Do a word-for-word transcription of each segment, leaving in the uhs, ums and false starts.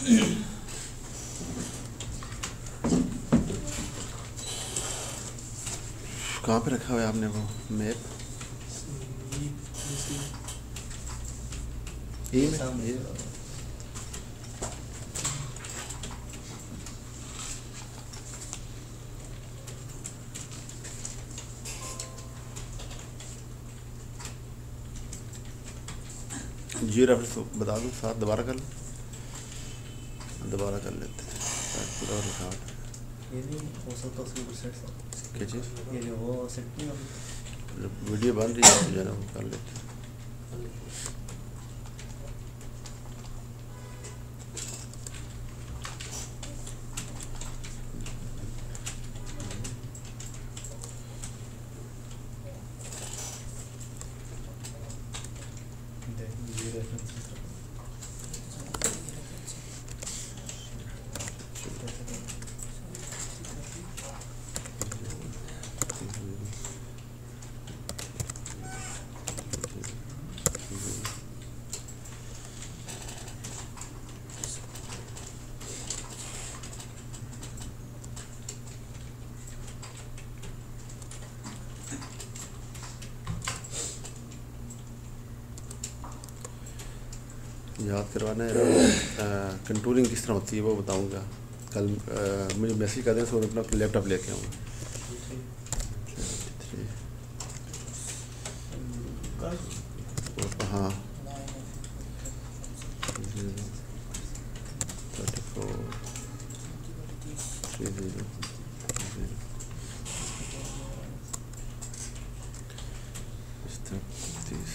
कहाँ पे रखा हुआ है आपने वो मैप? ये में ये जी रेफरेंस बता दूँ साथ दोबारा कर लो, दोबारा कर लेते हैं पूरा लिखा हुआ ये नहीं हो सकता उसकी सेट क्या चीज़। ये जो वो सेट नहीं होगी वीडियो बन रही है तो जरा वो कर लेते हैं। याद करवाना है कंटूरिंग किस तरह होती है वो बताऊंगा कल। आ, मुझे मैसेज कर दें सो अपना लैपटॉप लेके आऊँगा। हाँ थर्टी फोर थ्री ज़ीरो तीस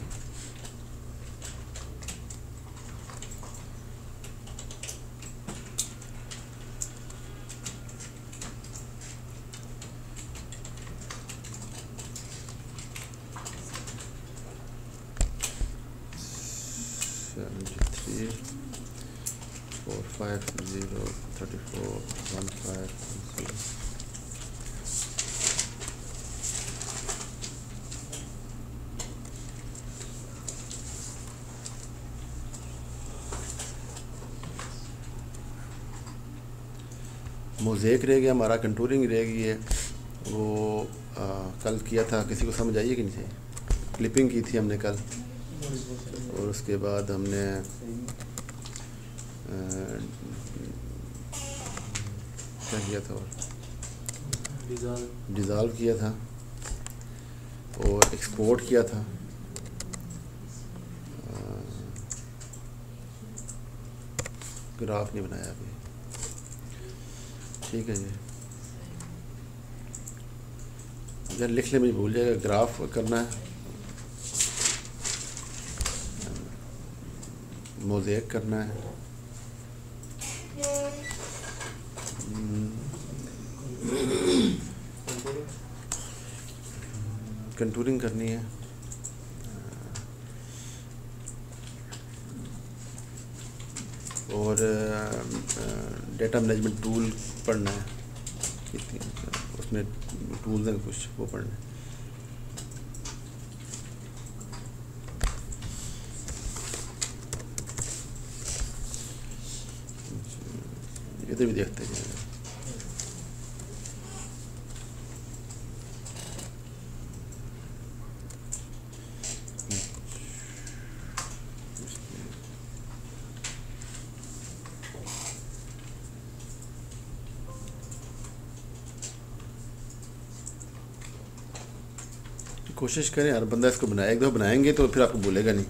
seventy three four five zero thirty four one five zero. Mosaic रह गया हमारा, कंटूरिंग रह गई है वो आ, कल किया था, किसी को समझ आई है कि नहीं? क्लिपिंग की थी हमने कल और उसके बाद हमने आ, क्या किया था और डिज़ॉल्व किया था और एक्सपोर्ट किया था। ग्राफ नहीं बनाया अभी, ठीक है जी यार लिख ले, मुझे भूल जाएगा। ग्राफ करना है, मोज़ेक करना है, कंटूरिंग करनी है, और डेटा मैनेजमेंट टूल पढ़ना है, उसमें टूल्स हैं कुछ वो पढ़ना है। इधर भी देखते हैं। कोशिश करें हर बंदा इसको बनाए, एक दो बनाएंगे तो फिर आपको भूलेगा नहीं।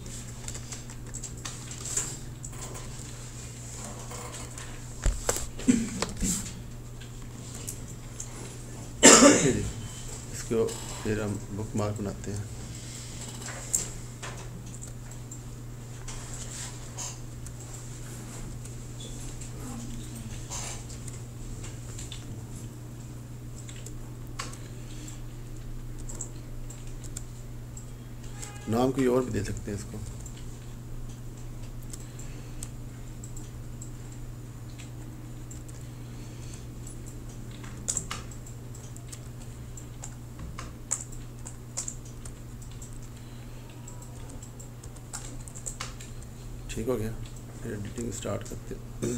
इसको फिर हम बुक मार्क बनाते हैं। नाम कोई और भी दे सकते हैं इसको। ठीक हो गया। एडिटिंग स्टार्ट करते हैं।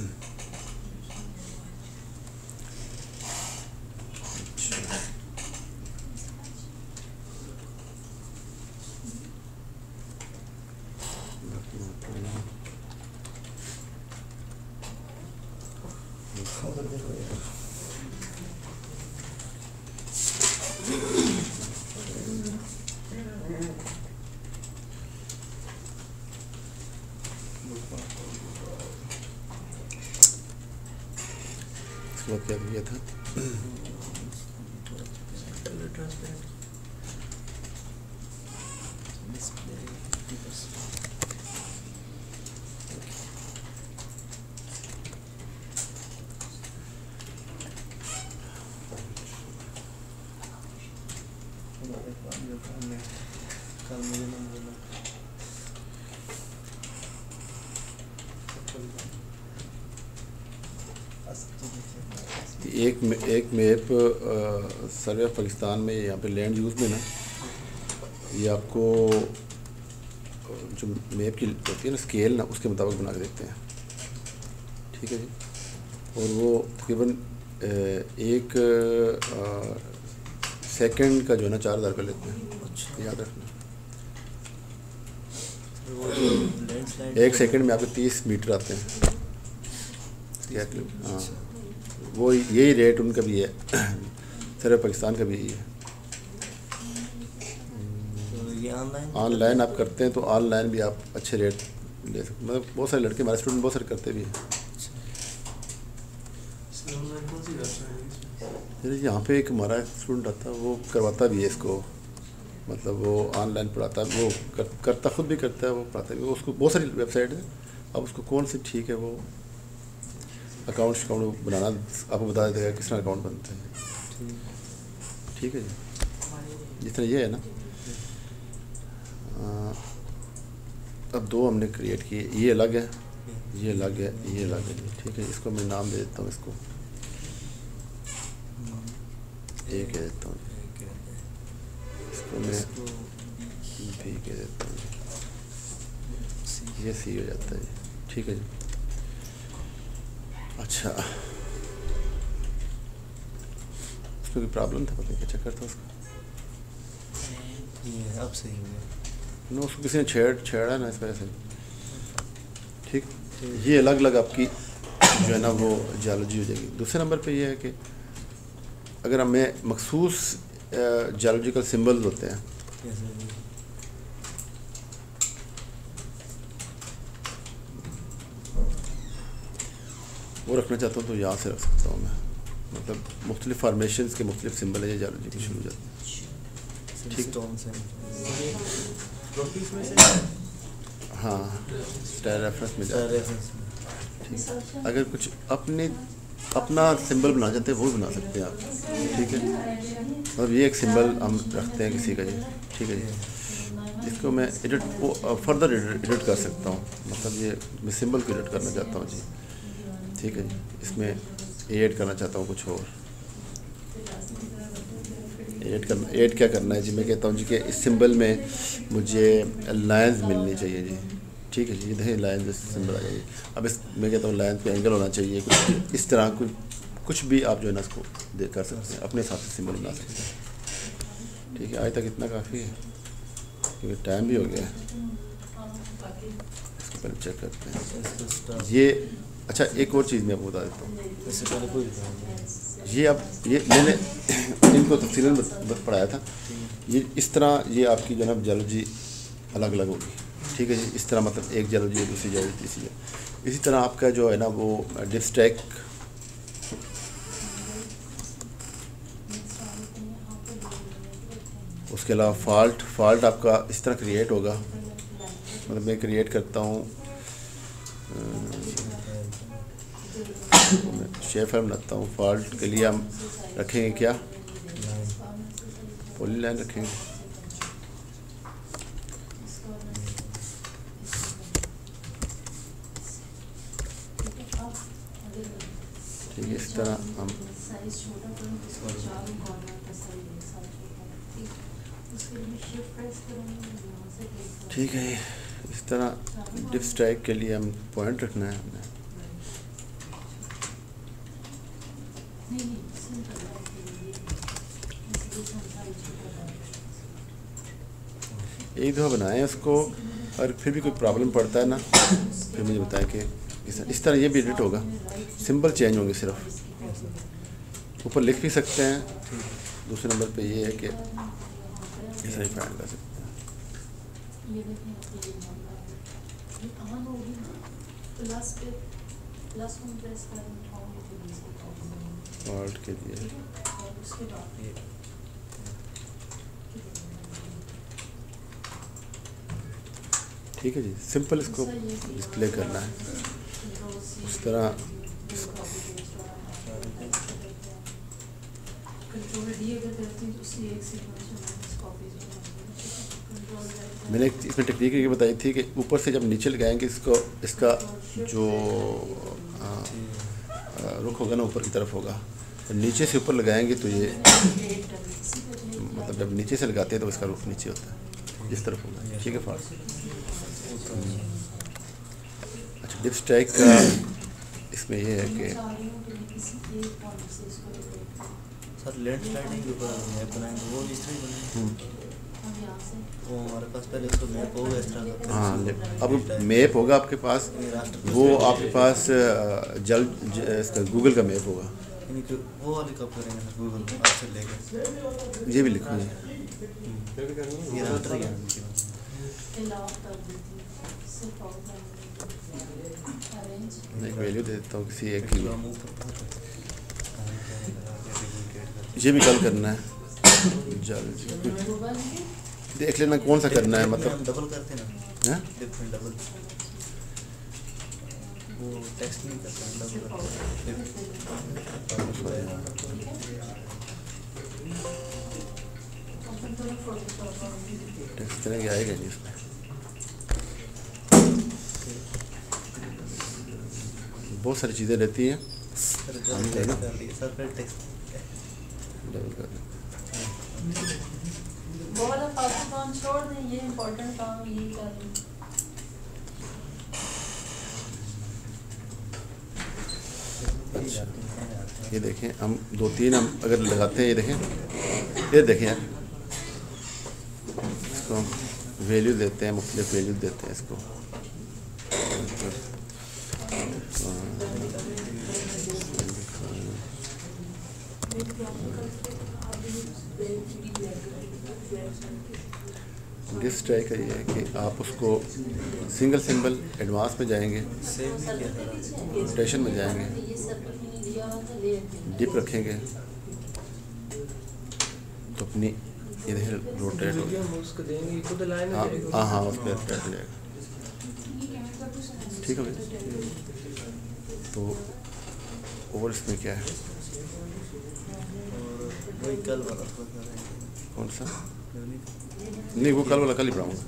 इसके बाद क्या किया था? कल मुझे ना बोला एक एक मैप सर्वे ऑफ पाकिस्तान में यहाँ पे लैंड यूज़ में ना, ये आपको जो मैप की होती है ना स्केल ना, उसके मुताबिक बना के देते हैं। ठीक है जी। और वो तकरीबन एक सेकंड का जो है ना चार हज़ार रुपये लेते हैं। अच्छा, याद रखना। एक सेकंड में आपके तीस मीटर आते हैं। हाँ, वो यही रेट उनका भी है, सर्वे पाकिस्तान का भी यही है। तो ये ऑनलाइन ऑनलाइन आप करते हैं तो ऑनलाइन भी आप अच्छे रेट ले सकते। मतलब बहुत सारे लड़के हमारे स्टूडेंट बहुत सारे करते भी हैं। जैसे यहाँ पे एक हमारा स्टूडेंट आता है, वो करवाता भी है इसको, मतलब वो ऑनलाइन पढ़ाता है, वो कर, करता खुद भी करता है, वो पढ़ाता भी। वो उसको बहुत सारी वेबसाइट है, अब उसको कौन सी ठीक है वो अकाउंट अकाउंट बनाना आपको बता देगा किस तरह अकाउंट बनते हैं। ठीक है जी। जिस तरह ये है ना, आ, अब दो हमने क्रिएट किए, ये अलग है, ये अलग है, ये अलग है। ठीक है, इसको मैं नाम दे देता हूँ, इसको ए कह देता हूँ, इसको मैं बी कह देता हूँ, ये सी हो जाता है। ठीक है जी। अच्छा, उसमें कोई प्रॉब्लम था, पता नहीं क्या चक्कर था उसका। ये अब सही हो गया। नो, उसको किसी ने छेड़ छेड़ा ना, इस वजह से। ठीक, ये अलग अलग आपकी जो है ना वो जियोलॉजी हो जाएगी। दूसरे नंबर पे ये है कि अगर हमें मखसूस जियोलॉजिकल सिंबल्स होते हैं, वो रखना चाहता हूँ तो यहाँ से रख सकता हूँ मैं। मतलब मुख्तलिफ फार्मेशंस के मुख्तलिफ सिंबल है, ये जियोलॉजी की शुरू हो जाती है। ठीक, हाँ, स्टाइल रेफरेंस में जाता है। ठीक, अगर कुछ अपने अपना सिंबल बनाना चाहते हैं वो भी बना सकते हैं आप। ठीक है, मतलब ये एक सिंबल हम रखते हैं किसी का जी। ठीक है जी, इसको मैं एडिट फर्दर एडिट कर सकता हूँ, मतलब ये मैं सिंबल को एडिट करना चाहता हूँ जी। ठीक है जी, इसमें ऐड करना चाहता हूँ कुछ और। ऐड करना, ऐड क्या करना है जी, मैं कहता हूँ जी कि इस सिंबल में मुझे लाइंस मिलनी चाहिए जी। ठीक है जी, ये देखें लाइन सिंबल आ जाइए। अब इस मैं कहता हूँ लाइन पे एंगल होना चाहिए, कुछ इस तरह कुछ कुछ भी आप जो है ना इसको देख कर सकते हैं, अपने हिसाब से सिंबल बना सकते हैं। ठीक है, आज तक इतना काफ़ी है क्योंकि टाइम भी हो गया है। इसको पहले चेक करते हैं ये। अच्छा, एक और चीज़ मैं आपको बता देता हूँ। इससे पहले कोई ये अब ये मैंने इनको तफसीलन पढ़ाया था। ये इस तरह ये आपकी जो है ना जियोलॉजी अलग अलग होगी। ठीक है जी, इस तरह मतलब एक जियोलॉजी है, दूसरी जियोलॉजी, तीसरी है। इसी तरह आपका जो है ना वो डिस्ट्रैक, उसके अलावा फॉल्ट फॉल्ट आपका इस तरह क्रिएट होगा। मतलब मैं क्रिएट करता हूँ, शेप फाइल बनाता हूँ। फॉल्ट के लिए हम रखेंगे क्या, पॉली लाइन रखेंगे। ठीक है, इस तरह हम ठीक है, इस तरह डिप स्ट्राइक के लिए हम पॉइंट रखना है हमने। एक दफ़ा बनाएं उसको, और फिर भी कोई प्रॉब्लम पड़ता है ना फिर मुझे बताएं कि इस, इस तरह ये भी एडिट होगा, सिंबल चेंज होंगे सिर्फ। ऊपर लिख भी सकते हैं। दूसरे नंबर पे ये है कि इस तरह फाइंड कर सकते हैं। ऑल्ट के लिए ठीक है जी, सिंपल इसको डिस्प्ले करना है उस तरह। मैंने इसमें टेक्निक ये बताई थी कि ऊपर से जब नीचे लगाएंगे इसको, इसका जो आ, आ, रुख होगा ना ऊपर की तरफ होगा, तो नीचे से ऊपर लगाएंगे तो ये मतलब जब नीचे से लगाते हैं तो इसका रुख नीचे होता है, इस तरफ होगा। ठीक है फास्ट। अच्छा, डिप स्ट्राइक का इसमें ये है कि सर लेट स्लाइडिंग के ऊपर मैप बनाएंगे, वो इस तरह बनेंगे। वो हमारे पास पहले उसको मैप होगा इस तरह का। हाँ, अब मैप होगा आपके पास, वो आपके पास जल इसका गूगल का मैप होगा। वो वाली कब करेंगे सर? गूगल आपसे लेके ये भी लिखो जी, ये रास्टर ही है। मैं एक वैल्यू दे देता हूँ किसी एक की, ये भी कल करना है। जल देख लेना कौन सा करना है, मतलब डबल करते हैं ना, डिफरेंट डबल, वो टेक्स्ट नहीं करते हैं, डबल करते हैं। टेक्स्ट तरह की आएगा जी इसमें। बहुत सारी चीज़ें रहती हैं, डबल कर दें। वो वाला फालतू काम छोड़ दें, ये इम्पोर्टेंट काम यही कर लें। अच्छा, ये देखें, हम दो तीन हम अगर लगाते हैं, ये देखें, ये देखें यार, इसको हम वैल्यू देते हैं, मुख्तलिफ वैल्यू देते हैं इसको। डिप स्ट्राइक का ये है कि आप उसको सिंगल सिंबल एडवांस में जाएंगे, रोटेशन में जाएंगे, डिप रखेंगे तो अपनी इधर रोटेट होगा। हाँ हाँ उस पर रोटेट हो जाएगा। ठीक है, तो और इसमें क्या है, वही कल वाला कौन सा? नहीं, वो कल वाला कल ही पढ़ाऊँगा।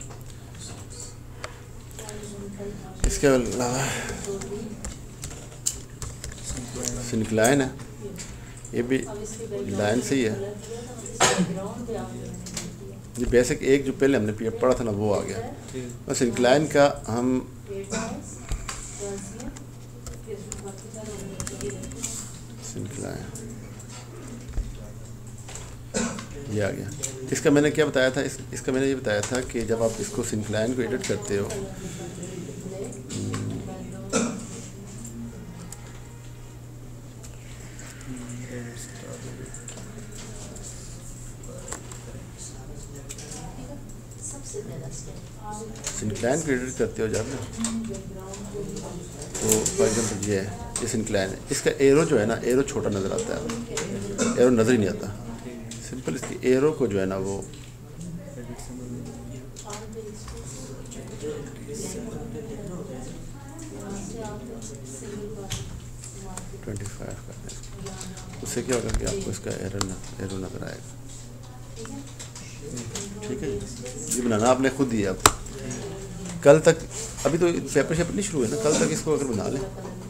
इसके अलावा सिंक्लाइन है, ये भी लाइन से ही है। ये बेसिक एक जो पहले हमने पढ़ा था ना वो आ गया। बस सिंक्लाइन का हम सिंक्लाइन ये आ गया। इसका मैंने क्या बताया था, इस, इसका मैंने ये बताया था कि जब आप इसको सिंक्लाइन को एडिट करते हो, सिंक्लाइन को एडिट करते हो जब ना, तो फॉर एग्जाम्पल ये है, ये सिंक्लाइन है, इसका एरो जो है ना, एरो छोटा नज़र आता है, एरो नज़र ही नहीं आता। सिंपल इसकी एरो को जो है ना वो ट्वेंटी फाइव कर दें, उससे क्या होगा कि आपको इसका एरो न, एरो नज़र आएगा। ठीक है, ये बनाना आपने खुद दिया आपको। कल तक, अभी तो पेपर शेपर नहीं शुरू है ना, कल तक इसको अगर बना लें